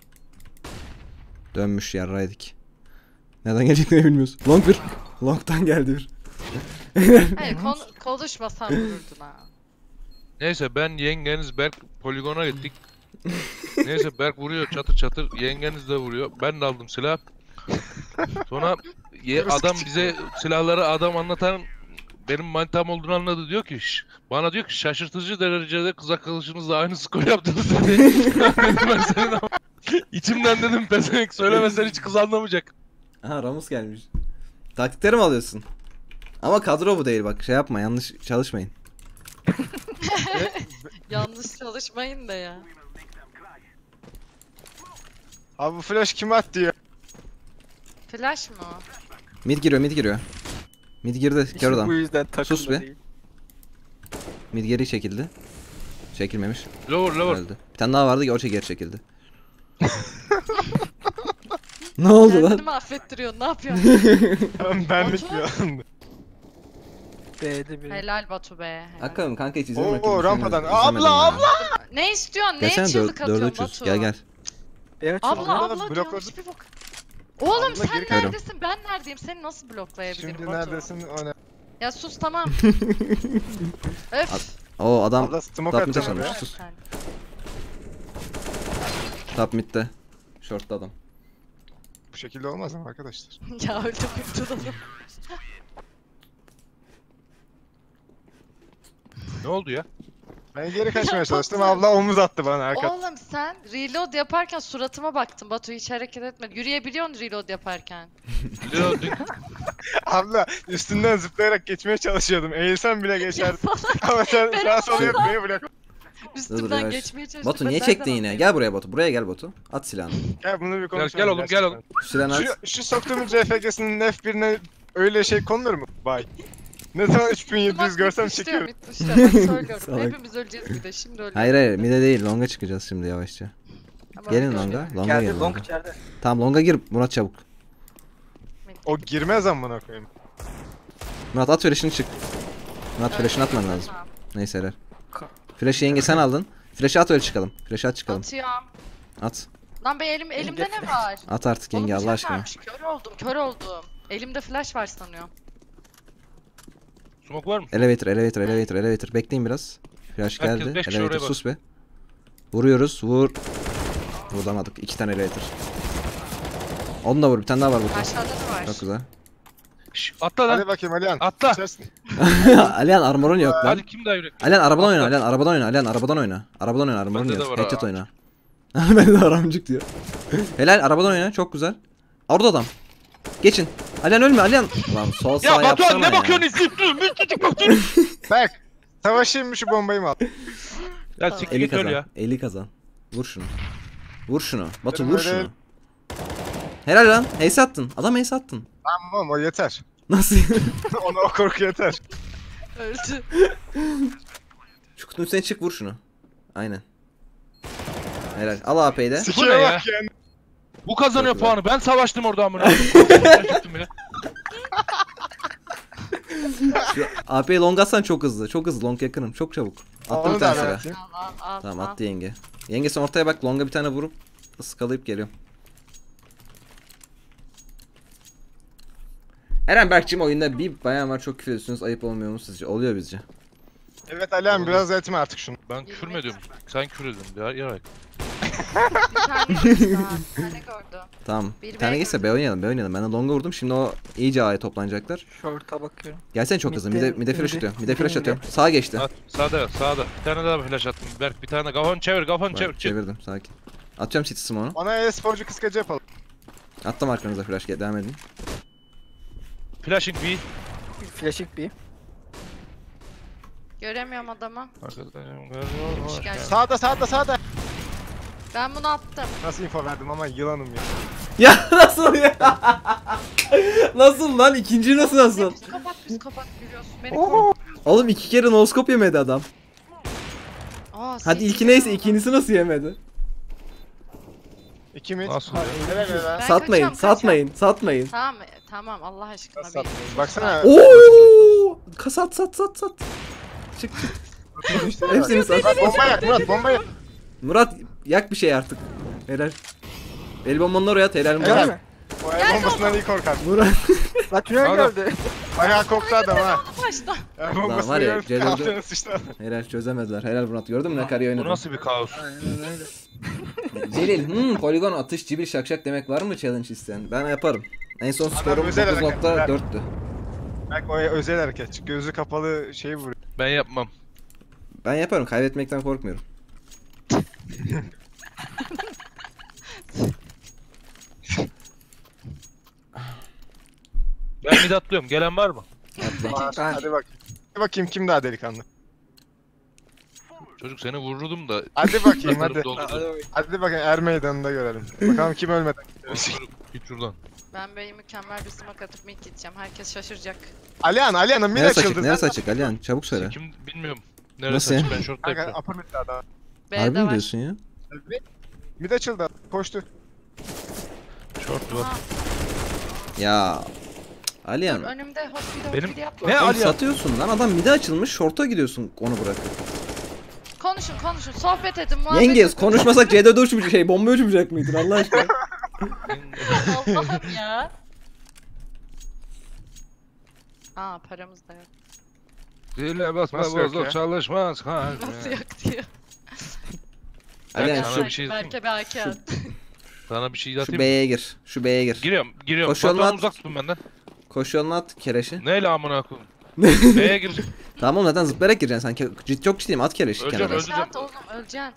Dönmüş yarraydık. Neden geleceklerini bilmiyoruz. Long bir. Long'tan geldi bir. Hayır, kon konuşmasam vururdun ha. Neyse ben yengeniz Berk poligona gittik. Neyse Berk vuruyor çatır çatır. Yengeniz de vuruyor. Ben de aldım silah. Sonra ye, adam bize silahları adam anlatan benim manitam olduğunu anladı, diyor ki "Şş," bana diyor ki şaşırtıcı derecede kız arkadaşınızla aynı skor yaptınız dedi. Dedim ben senin ama. İçimden dedim pezevenk söylemesen hiç kız anlamayacak. Aha Ramus gelmiş. Taktikleri mi alıyorsun? Ama kadro bu değil bak, şey yapma, yanlış çalışmayın. Yanlış çalışmayın da ya. Abi bu flash kim attı ya? Flash mı o? Mid giriyor, mid giriyor. Mid girdi, kör İşte adam. bu yüzden takımda Sus be. değil. Mid geri çekildi. Çekilmemiş. Lower lower. Öldü. Bir tane daha vardı ki o çek- geri çekildi. Ne oldu lan? Kendini mi affettiriyorsun? Ne yapıyorsun? Benlik Batu? bir anda. B'de bir. Helal Batu be. helal. Hakkım kanka, hiç izlemedim. Oo, rakibini rampadan. izlemedim, izlemedim Abla, ya. abla! Ne istiyorsun? Neye Gelsene çığlık dör, dördü atıyorsun uçuyoruz. Batu? Gel gel. B açıldı. Abla Abla, abla blokladı. diyorum, hiçbir bok. Oğlum Abla, sen geri kaçıyorum. neredesin? Ben neredeyim? Seni nasıl bloklayabilirim Şimdi Batu? neredesin? O ne? Ya sus tamam. Öf. O adam Abla smoke Tatmin atacağım taşımış. oraya. Sus. Sen. Top mid'de. Short'ta adam. Bu şekilde olmaz ama arkadaşlar. Ya öyle kurtulalım. Ne oldu ya? Ben geri kaçmaya çalıştım. Abla omuz attı bana arka. Oğlum sen reload yaparken suratıma baktın. Batu hiç hareket etmedi. Yürüyebiliyorsun reload yaparken. Reloading. Abla üstünden zıplayarak geçmeye çalışıyordum. Eğilsem bile Ya geçerdim. salak. Ama sen Ben sağ sola ondan- yapmayı bırak. Üstümden yavaş. geçmeye çalıştım. Batu Ben niye nereden çektin yine? anlayayım? Gel buraya Batu. Buraya gel Batu. At silahını. Gel bunu bir Gel, konuşalım. gel oğlum gel oğlum. Şu silahını at. Şu, şu soktuğumuz C F G'sinin F birine öyle şey konulur mu? Bay. Ne zaman üç bin yedi yüz görsem çekiyorum. Mit düşüyor, mit düşüyor. Bak söylüyorum. Salak. Hepimiz öleceğiz bir de. Şimdi ölüyoruz. Hayır hayır mide değil. Long'a çıkacağız şimdi yavaşça. Ama Gelin ben Long'a. ölüyorum. Long'a Geldi gelin. long Long'a. içeride. Tamam Long'a gir Murat çabuk. O girmez amına koyayım. Murat at flash'ını çık. Murat flash'ını atman lazım. Tamam. Neyse helal. Flash'ı yenge sen aldın. Flash'ı at öyle çıkalım. Flash'ı at çıkalım. Atıyorum. At. Lan be elim, elimde ne var? At artık yenge Oğlum Allah bıçak aşkına. varmış. Kör oldum, kör oldum. Elimde flash var sanıyorum. Smoke var mı? Elevator, elevator, elevator, elevator. Bekleyin biraz. Flash Herkes geldi. beş kişi Elevator oraya bak. sus be. Vuruyoruz. Vur. Vuramadık. İki tane elevator. Onu da vur. Bir tane daha var burada. Aşağıda da var. Çok güzel. Şş, atla lan. Hadi bakayım Alihan. Atla. İçersin. Alihan armorun yok lan. Hadi kim daha yürek? Alihan arabadan oyna. Atla. Alihan arabadan oyna. Alihan arabadan oyna. Arabadan oyna. Armorun Bende de yok. var Headshot ha. oyna. Bende de var amcık diyor. Helal arabadan oyna. Çok güzel. Orada adam. Geçin. Alihan ölme Alihan. Lan sol sağ Ya yapsana Batuhan ne ya. bakıyorsun izleyip Müthiş bakıyorsun. Bak. Savaşayım mı şu bombayı mı al? Ya siktir eli git öl kazan. ya. eli kazan. Vur şunu. Vur şunu. Batu Benim vur öyle- şunu. Helal lan. Ace attın. Adam ace attın. Tamam o yeter. Nasıl? Ona o korku yeter. Öldü. Şu kutunun üstüne çık vur şunu. Aynen. Helal. Al A P'yi de. Sikiye ne bak yani. Bu kazanıyor Çok güzel. puanı. Ben savaştım orada amına. Çıktım ya. Şu A P'yi long atsan çok hızlı. Çok hızlı. Long yakınım. Çok çabuk. Attım Onu bir da tane ben sıra. atayım. Al al al. Tamam al. attı yenge. Yenge sen ortaya bak. Long'a bir tane vurup ıskalayıp geliyorum. Eren Berk'cim oyunda bir bayan var çok küfür ediyorsunuz. Ayıp olmuyor mu sizce? Oluyor bizce. Evet Alihan biraz etme artık şunu. Ben küfür mü ediyorum? Sen küfür edin. Ya yarak. Bir tane gördü daha. Bir tane gördü. Tamam. Bir Bir tane B geçse B oynayalım. B oynayalım. Ben de long'a vurdum. Şimdi o iyice A'ya toplanacaklar. Short'a bakıyorum. Gelsene çok hızlı. Mide, Mid'de- mide flash midi- atıyorum. Mide flash midi- atıyorum. Sağa geçti. At. Sağda sağda. Bir tane daha flash attım. Berk bir tane. Kafan çevir kafan çevir. Bak, Çık. çevirdim. Sakin. Atıyorum City Smoke'u. Ona e-sporcu kıskacı yapalım. Attım arkanıza flash. Gel, devam edin. Flashing B. Flashing bir. Göremiyorum adamı. Arkadaşlar. Sağda sağda sağda. Ben bunu attım. Nasıl info verdim ama yılanım ya. Ya nasıl ya? Nasıl lan? İkinci nasıl nasıl? Psikopat psikopat gülüyorsun. Beni Oo. korkutuyorsun. Oğlum iki kere noskop yemedi adam. Aa, Hadi C ilki C'de neyse adam. ikincisi nasıl yemedi? İki mid. Nasıl ya? Evet evet. Ben Satmayın, kaçıyorum, satmayın, satmayın. Tamam tamam Allah aşkına. Nasıl bir- satmayın? Baksana. Oo! Sat sat sat sat. Çık çık. Hepsini sat. Murat bomba yak Murat bomba yak. Murat yak bir şey artık. Helal. El bombanı oraya at helal Öyle Murat. mi? O el bombasından iyi korkar. Murat. Lan tünel Adam. gördü. Bayağı korktu adam ha. Başta. El var bombasını ya, gördü. Ceylan'da- Altına sıçtı. Helal çözemediler. Helal Murat. Gördün mü ne kariye Bu oynadı? nasıl bir kaos? Aynen öyle. Celil, hmm, poligon atış cibil şakşak demek var mı challenge isteyen? Ben yaparım. En son skorum özel dokuz hareket, nokta ver. dörttü. Bak o özel hareket. Gözü kapalı şey vuruyor. Ben yapmam. Ben yaparım. Kaybetmekten korkmuyorum. Ben mid atlıyorum. Gelen var mı? Atla. Ben- Hadi bak. Hadi bakayım kim daha delikanlı. Çocuk seni vurdum da. Hadi bakayım hadi. Doldurdum. Hadi bakayım er meydanında görelim. Bakalım kim ölmeden. Çocuk, Git şuradan. Ben böyle mükemmel bir smoke atıp mid gideceğim. Herkes şaşıracak. Alihan Alihan'ın mid Neresi açıldı. açık? Neresi açık Alihan? Çabuk söyle. Kim bilmiyorum. Neresi Nasıl açık ya? ben short Kanka yapıyorum. upper mid'de adam. B'de Harbi mi var. diyorsun ya? Mid açıldı. Koştu. Short var. Aa, Ya. Alihan. önümde hospital Benim- hospital yapma. Ne? Oğlum Alihan. satıyorsun lan adam mide açılmış şorta gidiyorsun onu bırakıp. Konuşun konuşun sohbet edin muhabbet Yengez edin. konuşmasak C D'de uçmayacak şey bomba uçmayacak mıydın Allah aşkına? Allah'ım ya. Aa paramız da yok. Zile basma Nasıl yok bozuk ya? çalışmaz. Ha. Nasıl yok diyor. Ali Ben yani sana şu, bir şey Belki belki at. Sana bir şey şu atayım. B'ye gir. Şu B'ye gir. Giriyorum, giriyorum. Koş yoluna Batuhan at. uzak tutun benden. Koş yoluna at kereşi. Neyle amına koyayım? B'ye gir. Tamam oğlum zaten zıplayarak gireceksin sen. Ke- Cid, çok ciddiyim at kereşi Öleceğim, kenara. öleceğim. At oğlum öleceksin.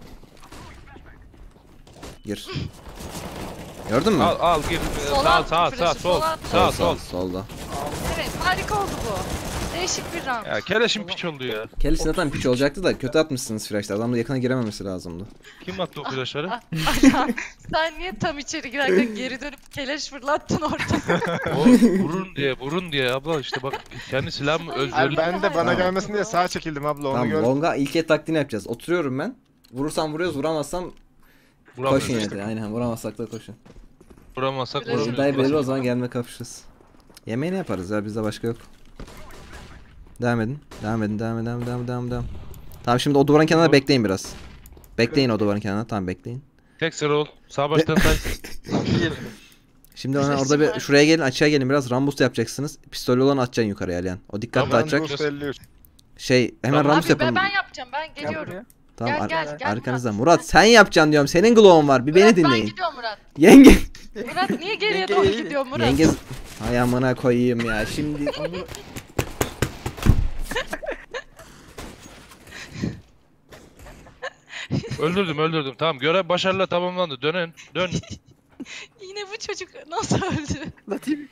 Gir. Gördün mü? Al al gir. Sola Sağ attım sağ flash'ı, sağ sol. sola attım. Sağ sol. Solda. Evet harika oldu bu. Değişik bir round. Ya keleşim piç oldu ya. Kelly zaten piç olacaktı da kötü atmışsınız flash'ta. Adam da yakına girememesi lazımdı. Kim attı o flashları? Ala, sen niye tam içeri girerken geri dönüp keleş fırlattın orada? O vurun diye, vurun diye abla işte bak kendi silahımı Abi özverdim. ben de bana Tamam. gelmesin diye sağa çekildim abla onu Tamam gör. longa ilk et taktiğini yapacağız. Oturuyorum ben. Vurursam vuruyoruz, vuramazsam Vuramıyoruz koşun işte. yedi. Aynen vuramazsak da koşun. Vuramazsak Biraz vuramıyoruz. İddiayı belli o zaman gelme kapışırız. Yemeğini yaparız ya bizde başka yok. Devam edin. Devam edin. Devam edin. Devam devam devam. devam. Tamam şimdi o duvarın kenarında bekleyin biraz. Bekleyin o duvarın kenarında. Tamam bekleyin. Tek sıra ol. Sağ baştan say. Şimdi ona Flash'im orada bir var. şuraya gelin, açığa gelin biraz. Rambus yapacaksınız. Pistollü olan atacaksın yukarıya Alihan. O dikkatli Tamam, atacak. Boost elli üç. Şey hemen Tamam. Rambus Abi ben, yapın. ben yapacağım ben Gel geliyorum. buraya. Tamam Gel, ar- gel, gel arkanızda. Murat. Murat sen yapacaksın diyorum. Senin glow'un var. Bir beni Murat, ben dinleyin. gidiyorum Murat. Yenge. Murat niye geriye Yenge doğru iyi. gidiyor Murat? Yenge. Hay amına koyayım ya. Şimdi Öldürdüm öldürdüm. Tamam görev başarıyla tamamlandı. Dönün. Dön. Yine bu çocuk nasıl öldü? Latif.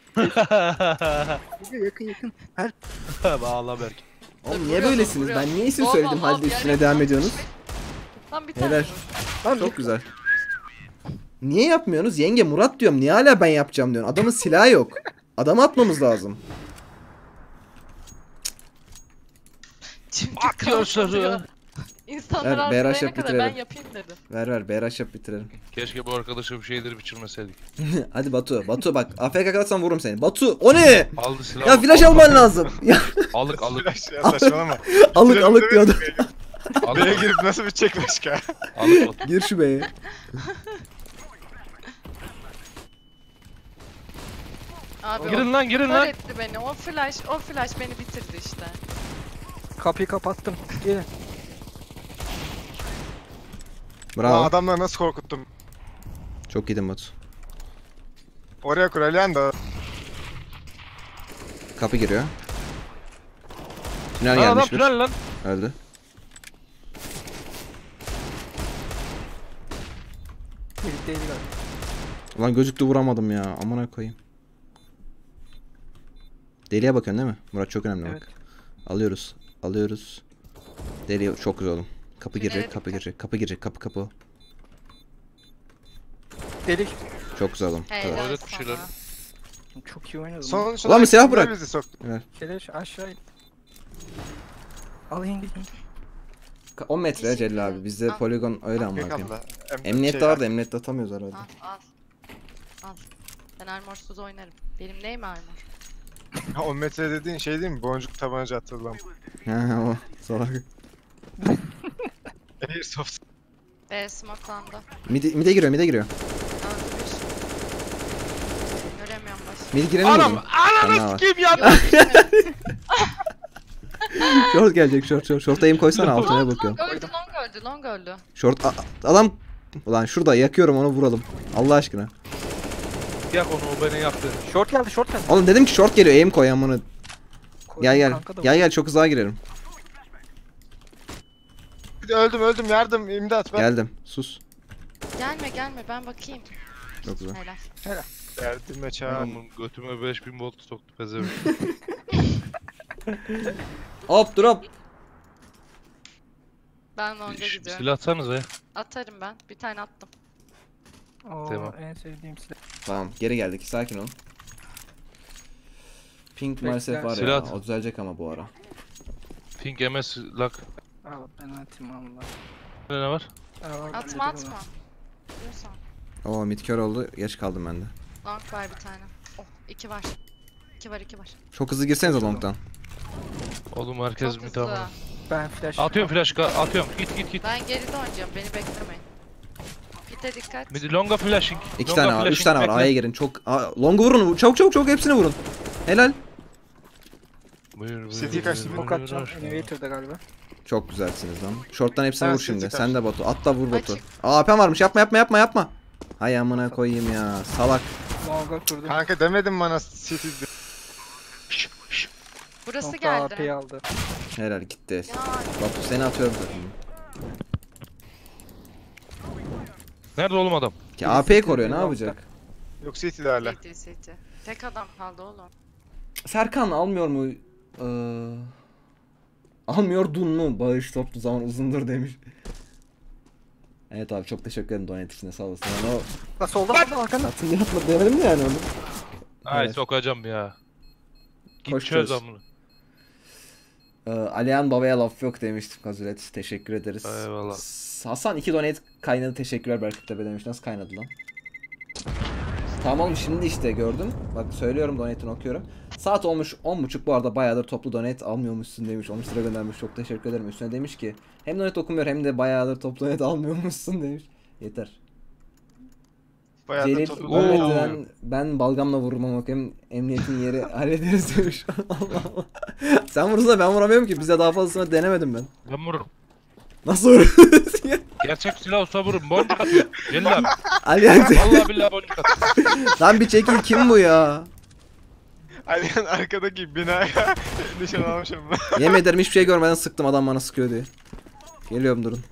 Yakın yakın. Her Bağla Berk. oğlum niye Vuruyor, böylesiniz? vuruyor. Ben niye isim Bol söyledim bol halde bol, üstüne yani devam bak- ediyorsunuz? Lan bir tane Helal. vur. Lan Çok güzel. Niye yapmıyorsunuz? Yenge Murat diyorum. Niye hala ben yapacağım diyorsun? Adamın silahı yok. Adamı atmamız lazım. Çünkü Bak kalkıyor. gözleri. İnsanlar Ver, B R H arzulayana yap, kadar ben bitirelim. yapayım dedim. Ver ver B R H yap bitirelim. Keşke bu arkadaşa bir şeyleri biçirmeseydik. Hadi Batu. Batu bak. A F K kalırsam vururum seni. Batu o ne? Aldı silahı. Ya flash aldı. alman lazım. Ya Alık alık. Flash ya saçmalama. alık alık diyordu. B'ye Alık girip nasıl bitecek başka? alık. Gir şu B'ye. Abi Girin lan girin o lan. etti beni. O flash, o flash beni bitirdi işte. kapıyı kapattım. Gelin. Aa, Bravo. adamları nasıl korkuttum. Çok iyiydin Batu. Oraya kur Alihan da. Kapı giriyor. Tünel Lan adam gelmiş bir. tünel lan. Öldü. Birlikteydi galiba. Ulan gözüktü vuramadım ya. Amına koyayım. Deliye bakıyorsun değil mi? Murat çok önemli Evet. bak. Alıyoruz. Alıyoruz. Deliye çok güzel oğlum. Kapı Tünele girecek, kapı dikkat. girecek, kapı girecek, kapı kapı. Delik. Çok güzel oğlum. Helal Tamam. Öğret bir şeyler. sana. Çok iyi oynadım. Son Ulan bir silah bırak. Bizi soktu. Keleş aşağı in. Al yenge. Ka- on metre Teşekkür Celil abi. ederim. Bizde Al. poligon öyle amına Peki koyayım. abla. Em- Emniyette şey- var da emniyette atamıyoruz herhalde. Al al. Al. Ben armorsuz oynarım. Benim neyim armor? Ha, on metre dediğin şey değil mi? Boncuk tabanca atılan. Ha o salak. Airsoft. B smokelandı. Mide, mide giriyor, mide giriyor. Öldü bir. Göremiyorum başı. Mid girelim mi? Anam oğlum? Sen daha ananı var. sikeyim ya. Short gelecek, short short. Short'a aim koysana altına Long, bakıyorum. long öldü, long öldü, long öldü. Short a- a- adam ulan şurada yakıyorum onu vuralım. Allah aşkına. Yak onu o beni yaktı. Short geldi short geldi. Oğlum dedim ki short geliyor aim koy amına. Koydum Gel gel. kanka da Gel gel çok hızlı girelim. Öldüm öldüm yardım imdat ben. Geldim. Sus. Gelme gelme ben bakayım. Çok güzel. Helal. Derdime çağır. Adamın götüme beş bin volt soktu pezevenk. Hop drop. Ben longa Şş, gidiyorum. Silah atsanıza ya. Atarım ben. Bir tane attım. Oo, Tamam. en sevdiğim silah. Tamam geri geldik sakin olun. Pink Bekle. maalesef var Silah ya. at. O düzelecek ama bu ara. Pink M S lock. Al ben atayım Allah. Ne var? Al, Atma halledelim atma. Diyorsan. Oo mid kör oldu. Geç kaldım ben de. Long var bir tane. Oh iki var. İki var iki var. Çok hızlı girsenize long'tan. Oğlum herkes Çok mi hızlı. tamam? onu. Ben flash. Atıyorum flash ka- atıyorum. Git git git. Ben geride oynayacağım. Beni beklemeyin. Pite dikkat. Mid longa flashing. İki Longa tane var, üç flashing, tane var. bekle. A'ya girin. Çok Aa, long'u vurun. Çabuk çabuk çabuk hepsini vurun. Helal. Buyur buyur. City kaçtı, buyur, bir Smoke buyur, atacağım. buyur. Elevator'da galiba. Çok güzelsiniz lan. Short'tan hepsini Ben vur sizi şimdi. çıkar. Sen de Batu. At da vur Batu. Açık. Aa A P varmış. Yapma yapma yapma yapma. Hay amına koyayım ya. Salak. Longa kurdum. Kanka demedim bana City. Burası Longa geldi. A P'yi aldı. Helal gitti. Ya Batu seni atıyorum zaten. Nerede oğlum adam? Ki A P'yi City koruyor ne bir yapacak? Yok City'de hala. City City. Tek adam kaldı oğlum. Serkan almıyor mu? Ee, almıyor dun mu? Bağış toplu zaman uzundur demiş. Evet abi çok teşekkür ederim donate içinde sağ olasın. Yani o La solda solda arkanda. atın yapma demedim de yani onu. Ay Evet. sokacağım ya. Git Koş çöz çöz. amını. Ee, Alihan babaya laf yok demiştim Kazulet. Teşekkür ederiz. Eyvallah. S- Hasan iki donate kaynadı teşekkürler Berkut Tepe demiş. Nasıl kaynadı lan? Tamam oğlum şimdi işte gördüm. Bak söylüyorum donate'ini okuyorum. Saat olmuş on buçuk bu arada bayağıdır toplu donate almıyormuşsun demiş. on üç lira göndermiş çok teşekkür ederim. Üstüne demiş ki hem donate okumuyor hem de bayağıdır toplu donate almıyormuşsun demiş. Yeter. Bayağı da Celil toplu Oo. Mehmet'den ben balgamla vururum bakayım emniyetin yeri hallederiz demiş. Allah Allah. Sen vurursa ben vuramıyorum ki bize daha fazlasını denemedim ben. Ben vururum. Nasıl vuruyorsun ya? Gerçek silah olsa vururum. Boncuk atıyor. Celil abi. Alihan Vallahi billahi boncuk atıyor. lan bir çekil kim bu ya? Alihan arkadaki binaya nişan almışım ben. Yemin ederim hiçbir şey görmeden sıktım adam bana sıkıyor diye. Geliyorum durun.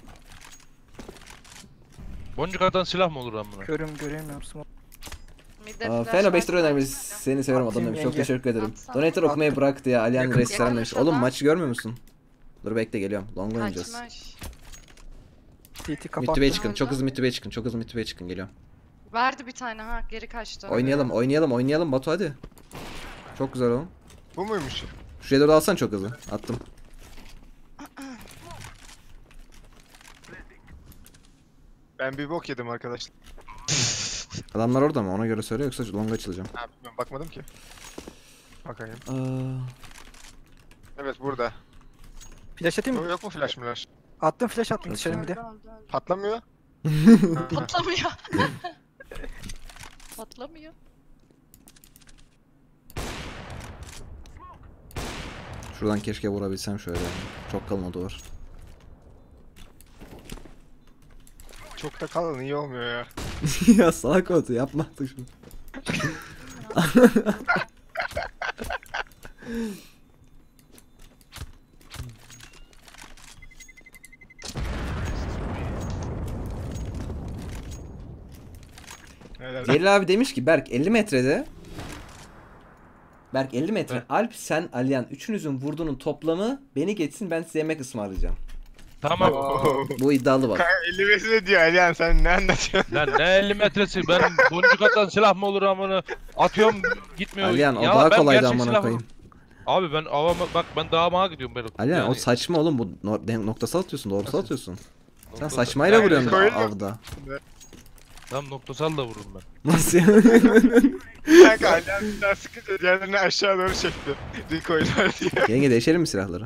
Boncuk atan silah mı olur amına? Körüm göremiyorum. Smoke. Midde Aa, flash Feno var. beş lira önermiş. Seni seviyorum adam Atayım demiş. Çok yenge. teşekkür ederim. Atsana. Donator okumayı bırak diye Alihan Yakın. Reis selam demiş. Yakın Oğlum şurada. maçı görmüyor musun? Dur bekle geliyorum. Long oynayacağız. Kaçmış. T T kapattı. Midtuba'ya çıkın. Öldü. Çok hızlı Midtuba'ya çıkın. Çok hızlı Midtuba'ya çıkın. Geliyorum. Verdi bir tane ha geri kaçtı. Oynayalım oynayalım oynayalım Batu hadi. Çok güzel oğlum. Bu muymuş? Şu J dördü alsan çok hızlı. Attım. Ben bir bok yedim arkadaşlar. Adamlar orada mı? Ona göre söyle yoksa long açılacağım. Ha, ben bakmadım ki. Bakayım. Aa, Evet burada. Flash atayım mı? Yok, yok mu flash flash? Attım flash attım Yok, dışarı yok. bir de. Öldü, öldü, öldü. Patlamıyor. Patlamıyor. Patlamıyor. şuradan keşke vurabilsem şöyle. Çok kalın o duvar. Çok da kalın iyi olmuyor ya. ya salak Batu yapma artık şunu. Helal. Celil abi demiş ki Berk elli metrede Berk elli metre. Evet. Alp sen Alihan üçünüzün vurduğunun toplamı beni geçsin ben size yemek ısmarlayacağım. Tamam. Bu iddialı bak. elli metre diyor Alihan sen ne anlatıyorsun? Lan ne elli metresi? Ben boncuk atan silah mı olur amına? Atıyorum gitmiyor. Alihan o Ya daha ben kolaydı gerçek amına silah koyayım. Abi ben avama bak ben dağıma gidiyorum ben. Alihan o Yani saçma oğlum bu no- de- noktasal atıyorsun doğrusal atıyorsun. Sen noktası- saçmayla Ben vuruyorsun koyuyorum. avda. Tam noktasal da vururum ben. Nasıl ya? Kanka Alihan bir daha sıkınca diğerlerini aşağı doğru çekti. Recoil'ler diye. Yenge değişelim mi silahları?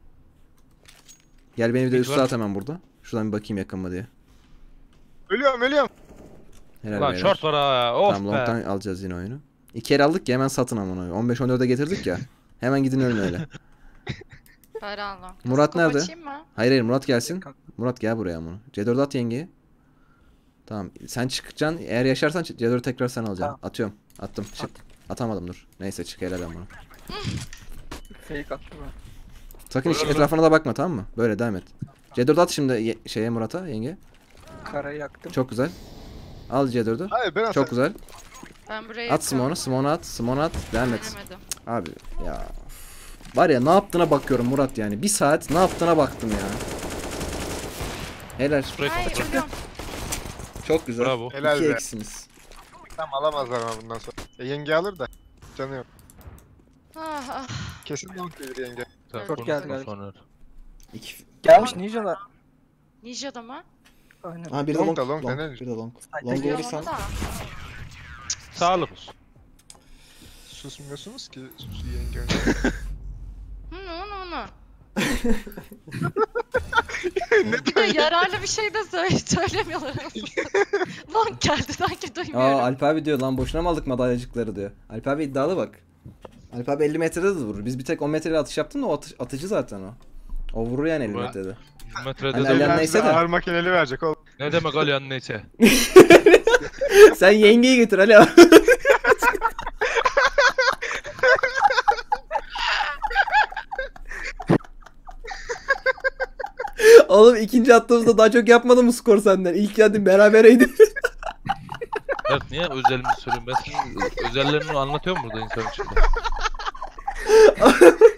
Gel beni bir de Hiç üstü var. at hemen burada. Şuradan bir bakayım yakın mı diye. Ölüyorum ölüyorum. Helal Lan beyler. short var ha. Of Tamam be. long'tan alacağız yine oyunu. İki el aldık ya hemen satın amına. on beş on dörde getirdik ya. Hemen gidin ölün öyle. Ferhanlı. Murat nerede? Açayım mı? Hayır hayır Murat gelsin. Murat gel buraya amına. C dört at yengeye. Tamam sen çıkacaksın. Eğer yaşarsan C dörtü tekrar sen alacaksın. Tamam. Atıyorum. Attım. Çık. Atamadım dur. Neyse çık helal ben bunu. Fake attı bu. Sakın hiç Öyle mi? etrafına da bakma tamam mı? Böyle devam et. C dört at şimdi ye- şeye Murat'a yenge. Karayı yaktım. Çok güzel. Al C dördü. Hayır ben atarım. Çok güzel. Ben buraya At Smon'u, Smon'u at, Smon'u at, devam et. Denemedim. Abi ya. Var ya ne yaptığına bakıyorum Murat yani. Bir saat ne yaptığına baktım ya. Helal. Buraya Ay kapat. ölüyorum. Çok güzel. Bravo. Helal İki be. eksimiz. Tamam alamazlar ama bundan sonra. E, yenge alır da. Canı yok. Ah, ah. Kesin long gelir yenge. Sen Short geldi konuşma galiba. sonra. İki. Gelmiş ninjalar. Ninja'da mı? Aynen. Ha bir de Long long, da long, long, denelim. bir de long. Haydi Long geliyor vurursan. da. Sağlık olsun. Susmuyorsunuz ki sus yenge. Hı hı hı. ne Bir de yararlı bir şey de söyle söylemiyorlar. Long geldi sanki duymuyorum. Aa Alp abi diyor lan boşuna mı aldık madalyacıkları diyor. Alp abi iddialı bak. Alp abi elli metrede de vurur. Biz bir tek on metreli atış yaptın da o atış, atıcı zaten o. O vurur yani elli Ben- metrede. yüz metrede Hani de Alihan vurur. neyse de. Ağır makineli verecek oğlum. Ne demek Alihan neyse. Sen yengeyi getir Ali. Oğlum ikinci attığımızda daha çok yapmadı mı skor senden? İlk yendin berabereydi. Berk niye özelimi söylüyorum? Ben senin özellerini anlatıyorum burada insan içinde.